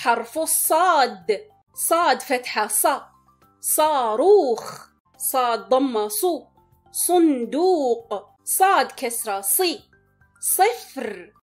حرف الصاد، صاد فتحة صا. صاروخ، صاد ضمة صو. صندوق، صاد كسرة صي. صفر،